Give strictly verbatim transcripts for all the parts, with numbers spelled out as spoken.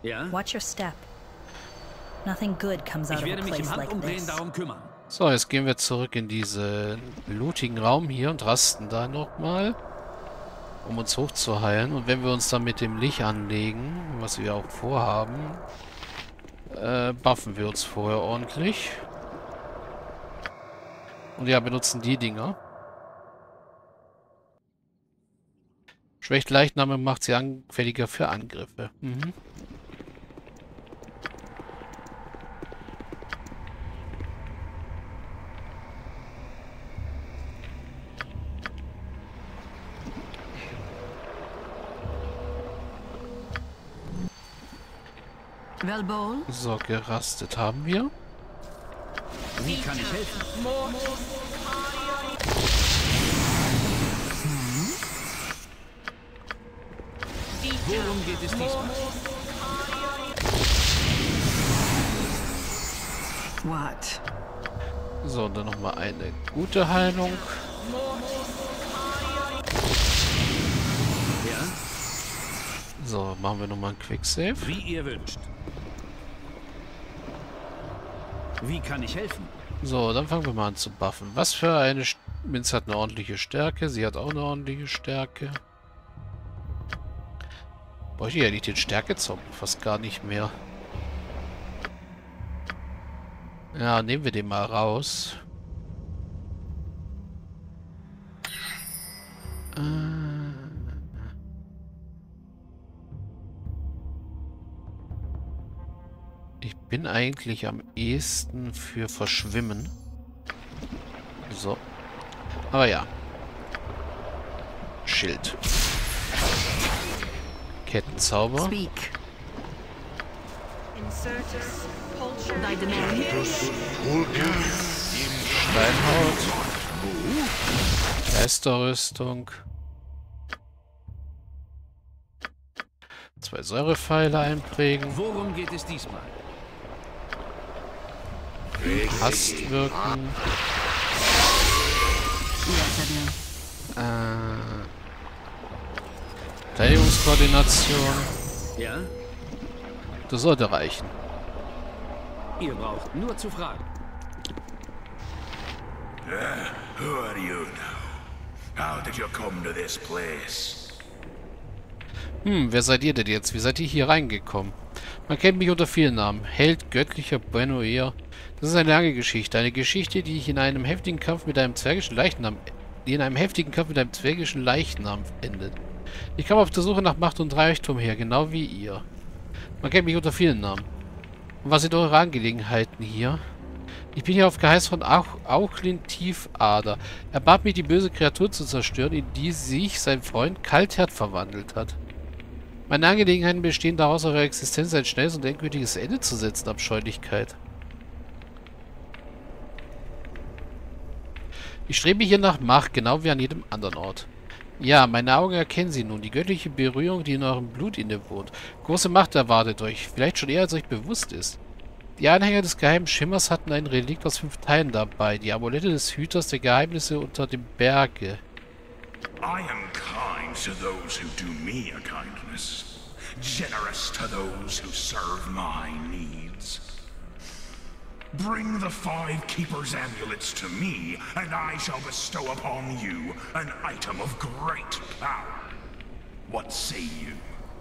Ja? Watch your step. Nothing good comes out Ich of a werde mich im place like Handumdrehen this. darum kümmern. So, jetzt gehen wir zurück in diesen lootigen Raum hier und rasten da nochmal, um uns hochzuheilen. Und wenn wir uns dann mit dem Licht anlegen, was wir auch vorhaben, äh, buffen wir uns vorher ordentlich. Und ja, benutzen die Dinger. Schwächt Leichname, macht sie anfälliger für Angriffe. Mhm. So, gerastet haben wir. Wie kann ich helfen? Worum geht es diesmal? What? So, und dann nochmal eine gute Heilung. Ja? So, machen wir nochmal ein Quicksave. Wie ihr wünscht. Wie kann ich helfen? So, dann fangen wir mal an zu buffen. Was für eine... St Minz hat eine ordentliche Stärke. Sie hat auch eine ordentliche Stärke. Bräuchte ich ja nicht den Stärkezauber. Fast gar nicht mehr. Ja, nehmen wir den mal raus. Äh... Ich bin eigentlich am ehesten für Verschwimmen. So. Aber ja. Schild. Kettenzauber. Speak. Thy demand. Steinhaut. Geisterrüstung. Zwei Säurepfeile einprägen. Worum geht es diesmal? Hast wirken. Äh, Verteidigungskoordination. Ja? Das sollte reichen. Ihr braucht nur zu fragen. Uh, who are you now? How did you come to this place? Hm, wer seid ihr denn jetzt? Wie seid ihr hier reingekommen? Man kennt mich unter vielen Namen. Held, göttlicher Buenoir. Das ist eine lange Geschichte. Eine Geschichte, die ich in einem heftigen Kampf mit einem zwergischen Leichnam... die in einem heftigen Kampf mit einem zwergischen Leichnam endet. Ich kam auf der Suche nach Macht und Reichtum her, genau wie ihr. Man kennt mich unter vielen Namen. Und was sind eure Angelegenheiten hier? Ich bin hier auf Geheiß von Auchlin Tiefader. Er bat mich, die böse Kreatur zu zerstören, in die sich sein Freund Kaltherd verwandelt hat. Meine Angelegenheiten bestehen daraus, eure Existenz ein schnelles und endgültiges Ende zu setzen, Abscheulichkeit. Ich strebe hier nach Macht, genau wie an jedem anderen Ort. Ja, meine Augen erkennen sie nun, die göttliche Berührung, die in eurem Blut innewohnt. Große Macht erwartet euch, vielleicht schon eher, als euch bewusst ist. Die Anhänger des geheimen Schimmers hatten ein Relikt aus fünf Teilen dabei, die Amulette des Hüters der Geheimnisse unter dem Berge. I am kind to those who do me a kindness, generous to those who serve my needs. Bring the Five Keepers' amulets to me, and I shall bestow upon you an item of great power. What say you?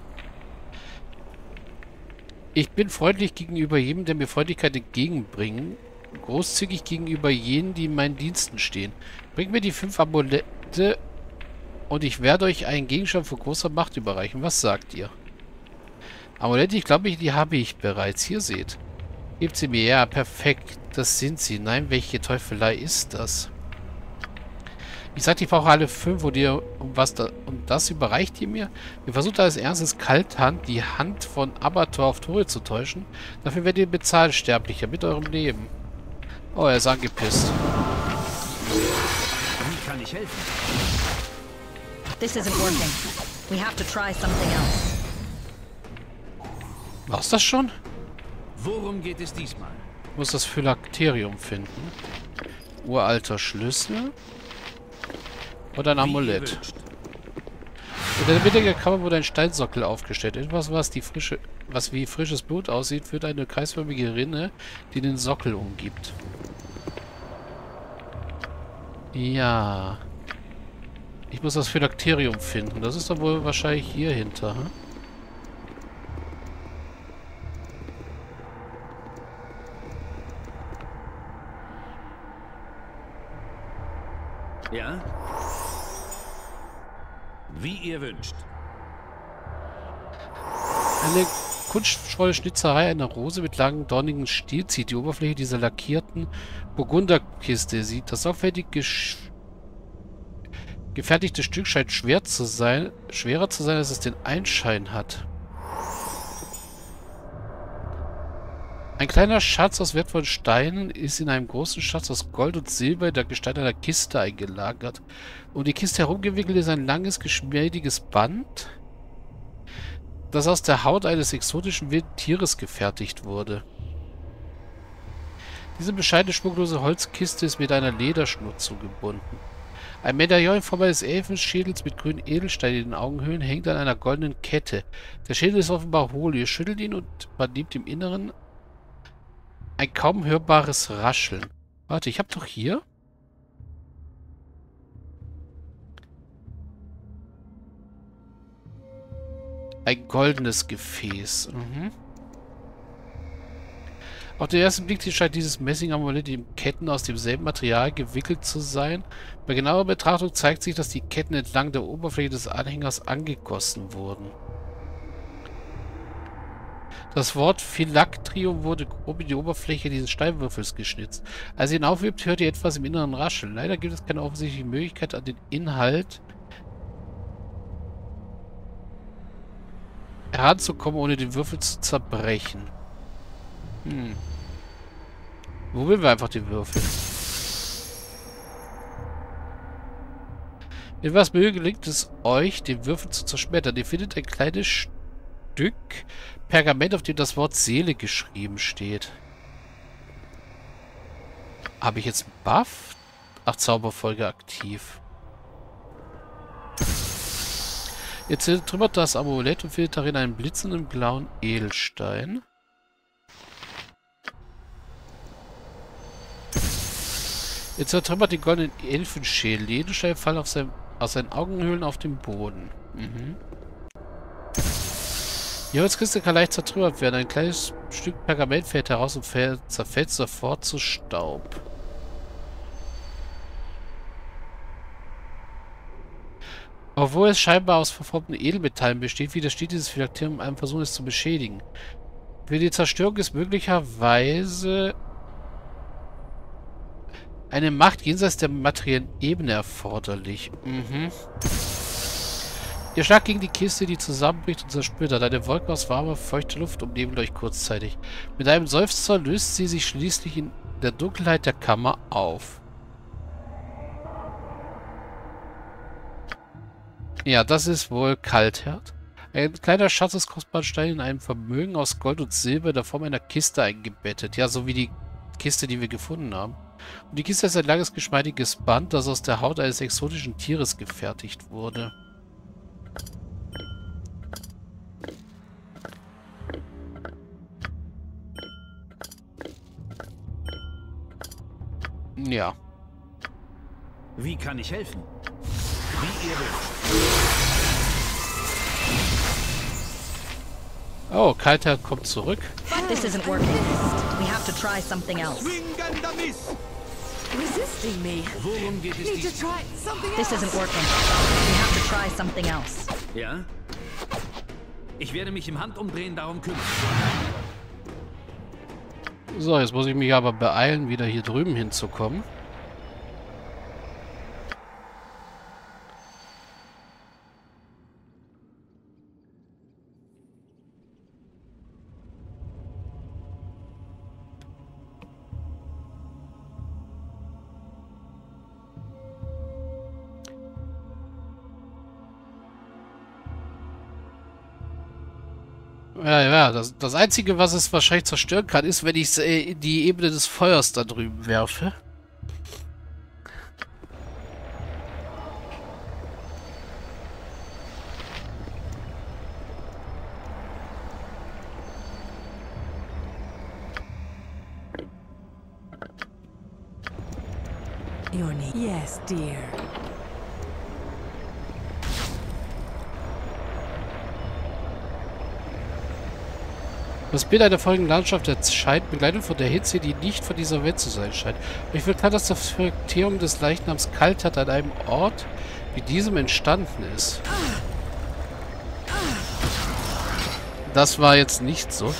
Ich bin freundlich gegenüber jedem, der mir Freundlichkeit entgegenbringt, großzügig gegenüber jenen, die in meinen Diensten stehen. Bringt mir die fünf Amulette und ich werde euch einen Gegenstand von großer Macht überreichen. Was sagt ihr? Amulette, ich glaube, die habe ich bereits. Hier seht. Gebt sie mir. Ja, perfekt. Das sind sie. Nein, welche Teufelei ist das? Ich sagte, ich brauche alle fünf. Und ihr, um was da, und das überreicht ihr mir? Ihr versucht als erstes Kalthand die Hand von Abator auf Tore zu täuschen. Dafür werdet ihr bezahlt, Sterblicher, mit eurem Leben. Oh, er ist angepisst. Wie kann ich helfen? This isn't working. We have to try something else. War's das schon? Worum geht es diesmal? Ich muss das Phylakterium finden. Uralter Schlüssel. Und ein Amulett. In der Mitte der Kammer wurde ein Steinsockel aufgestellt. Etwas, was, die frische, was wie frisches Blut aussieht, führt eine kreisförmige Rinne, die den Sockel umgibt. Ja. Ich muss das Phylakterium finden. Das ist doch wohl wahrscheinlich hier hinter. Hm? Ja? Wie ihr wünscht. Eine kunstvolle Schnitzerei einer Rose mit langem, dornigen Stiel zieht die Oberfläche dieser lackierten Burgunderkiste. Sie, das sorgfältig gefertigte Stück scheint schwer zu sein, schwerer zu sein, als es den Einschein hat. Ein kleiner Schatz aus wertvollen Steinen ist in einem großen Schatz aus Gold und Silber in der Gestalt einer Kiste eingelagert. Um die Kiste herumgewickelt ist ein langes, geschmeidiges Band, das aus der Haut eines exotischen wilden Tieres gefertigt wurde. Diese bescheidene, schmucklose Holzkiste ist mit einer Lederschnur zugebunden. Ein Medaillon in Form eines Elfenschädels mit grünen Edelsteinen in den Augenhöhlen hängt an einer goldenen Kette. Der Schädel ist offenbar hohl. Ihr schüttelt ihn und man nimmt im Inneren ein kaum hörbares Rascheln. Warte, ich hab doch hier... Ein goldenes Gefäß. Mhm. Auf den ersten Blick scheint dieses Messing-Amulett in Ketten aus demselben Material gewickelt zu sein. Bei genauer Betrachtung zeigt sich, dass die Ketten entlang der Oberfläche des Anhängers angegossen wurden. Das Wort Phylakterium wurde grob in die Oberfläche dieses Steinwürfels geschnitzt. Als ihr ihn aufhebt, hört ihr etwas im Inneren rascheln. Leider gibt es keine offensichtliche Möglichkeit, an den Inhalt heranzukommen, ohne den Würfel zu zerbrechen. Hm. Wo will wir einfach den Würfel? Mit was Mühe gelingt es euch, den Würfel zu zerschmettern? Ihr findet ein kleines Stück Pergament, auf dem das Wort Seele geschrieben steht. Habe ich jetzt einen Buff? Ach, Zauberfolge aktiv. Jetzt zertrümmert das Amulett und findet darin einen blitzenden blauen Edelstein. Jetzt zertrümmert den goldenen Elfenschädel. Die Edelsteine fallen auf sein, aus seinen Augenhöhlen auf den Boden. Mhm. Die Holzkiste kann leicht zertrümmert werden. Ein kleines Stück Pergament fällt heraus und fällt, zerfällt sofort zu Staub. Obwohl es scheinbar aus verformten Edelmetallen besteht, widersteht dieses Phylakterium einem Versuch, es zu beschädigen. Für die Zerstörung ist möglicherweise eine Macht jenseits der materiellen Ebene erforderlich. Mhm. Ihr schlagt gegen die Kiste, die zusammenbricht und zersplittert. Eine Wolke aus warmer, feuchter Luft umnebelt euch kurzzeitig. Mit einem Seufzer löst sie sich schließlich in der Dunkelheit der Kammer auf. Ja, das ist wohl Kaltherd. Ein kleiner Schatz aus kostbaren Steinen in einem Vermögen aus Gold und Silber in der Form einer Kiste eingebettet. Ja, so wie die Kiste, die wir gefunden haben. Und die Kiste ist ein langes, geschmeidiges Band, das aus der Haut eines exotischen Tieres gefertigt wurde. Ja. Wie kann ich helfen? Wie ihr wünscht. Oh, Kaltherd kommt zurück. This isn't working. We have to try something else. Resisting me. Worum geht es Need to diesmal? try something This else. isn't working. We have to try something else. Ja? Ich werde mich im Handumdrehen darum kümmern. So, jetzt muss ich mich aber beeilen, wieder hier drüben hinzukommen. Ja, ja, das, das Einzige, was es wahrscheinlich zerstören kann, ist, wenn ich es äh, in die Ebene des Feuers da drüben werfe. your need. Yes, dear. Das Bild einer folgenden Landschaft erscheint begleitet von der Hitze, die nicht von dieser Welt zu sein scheint. Ich will klar, dass das Verteerung des Leichnams Kalthart an einem Ort wie diesem entstanden ist. Das war jetzt nicht so.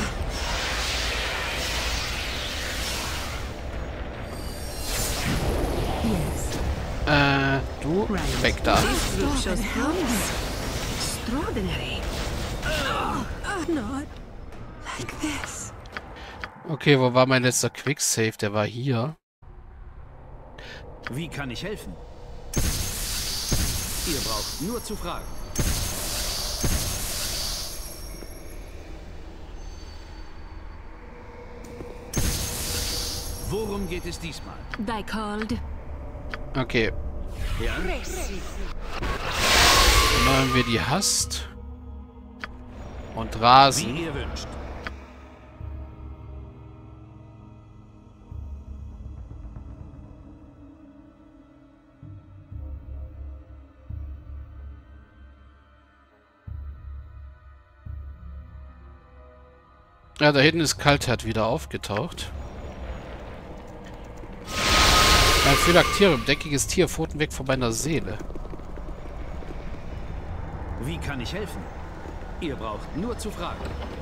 Äh, du, weg da. Extraordinary. Not like this. Okay, wo war mein letzter Quicksave? Der war hier. Wie kann ich helfen? Ihr braucht nur zu fragen. Worum geht es diesmal? They called. Okay. Ja? Dann machen wir die Hast. Und Wie Rasen. ihr wünscht. Ja, da hinten ist Kalthart wieder aufgetaucht. Ein Phylakterium, deckiges Tier, Pfoten weg von meiner Seele. Wie kann ich helfen? Ihr braucht nur zu fragen.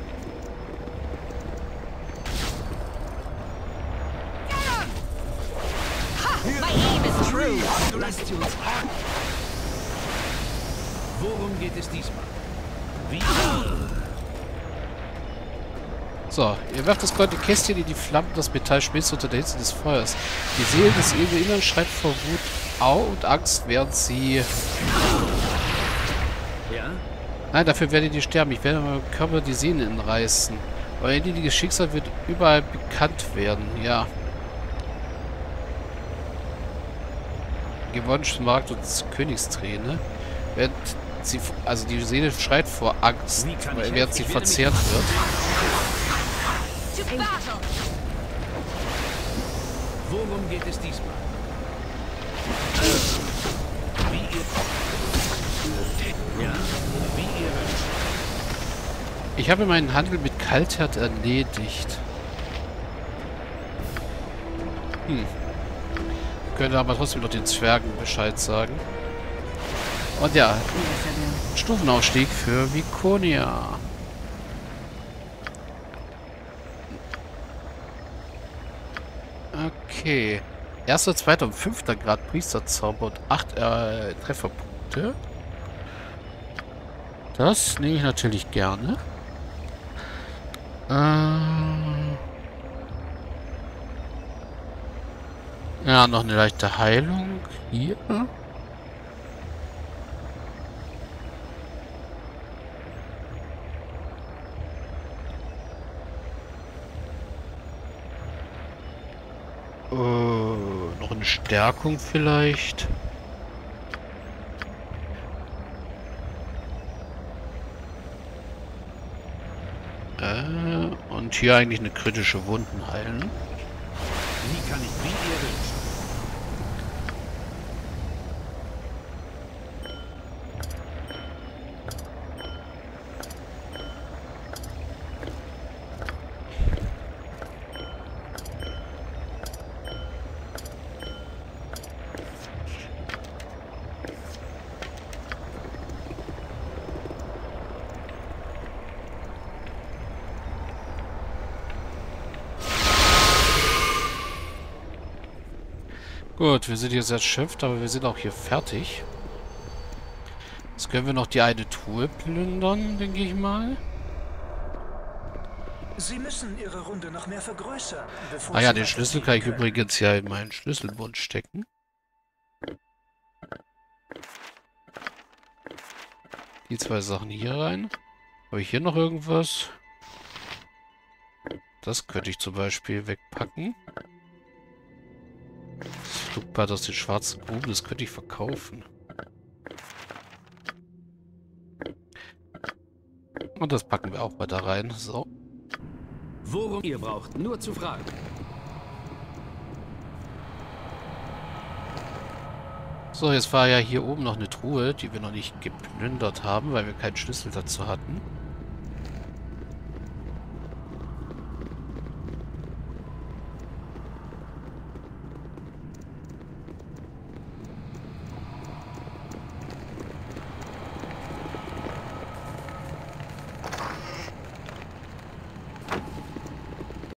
My aim is true. Lasst sie uns an. Worum geht es diesmal? Wie? So, ihr werft das goldene Kästchen in die Flammen, das Metall schmilzt unter der Hitze des Feuers. Die Seele des edlen Innern schreit vor Wut, Au und Angst, während sie... Ja? Nein, dafür werdet ihr sterben. Ich werde meinem Körper die Sehnen entreißen. Euer elendiges Schicksal wird überall bekannt werden. Ja. Gewonnen, Markt und Königsträne. Während sie... Also die Seele schreit vor Angst, Wie kann ich während helfen? sie Ich werde mich- verzehrt wird. To battle. Worum geht es diesmal? Wie ihr... Ja? Wie ihr wünscht. Ich habe meinen Handel mit Kalthart erledigt. Hm. Könnte aber trotzdem noch den Zwergen Bescheid sagen. Und ja, Stufenaufstieg für Vikonia. Okay. Erster, zweiter und fünfter Grad Priesterzauber und acht äh, Trefferpunkte. Das nehme ich natürlich gerne. Ähm ja, noch eine leichte Heilung. Hier. Äh, noch eine Stärkung vielleicht. Äh, und hier eigentlich eine kritische Wunden heilen. Wie kann ich... Wie ihr wünscht. Gut, wir sind jetzt erschöpft, aber wir sind auch hier fertig. Jetzt können wir noch die eine Truhe plündern, denke ich mal. Sie müssen Ihre Runde noch mehr vergrößern, bevor Ah ja, Sie den Schlüssel weiterziehen kann ich können. übrigens ja in meinen Schlüsselbund stecken. Die zwei Sachen hier rein. Habe ich hier noch irgendwas? Das könnte ich zum Beispiel wegpacken. Das Flugblatt aus den schwarzen Gruben, das könnte ich verkaufen. Und das packen wir auch mal da rein. So. Worum ihr braucht nur zu fragen. So, jetzt war ja hier oben noch eine Truhe, die wir noch nicht geplündert haben, weil wir keinen Schlüssel dazu hatten.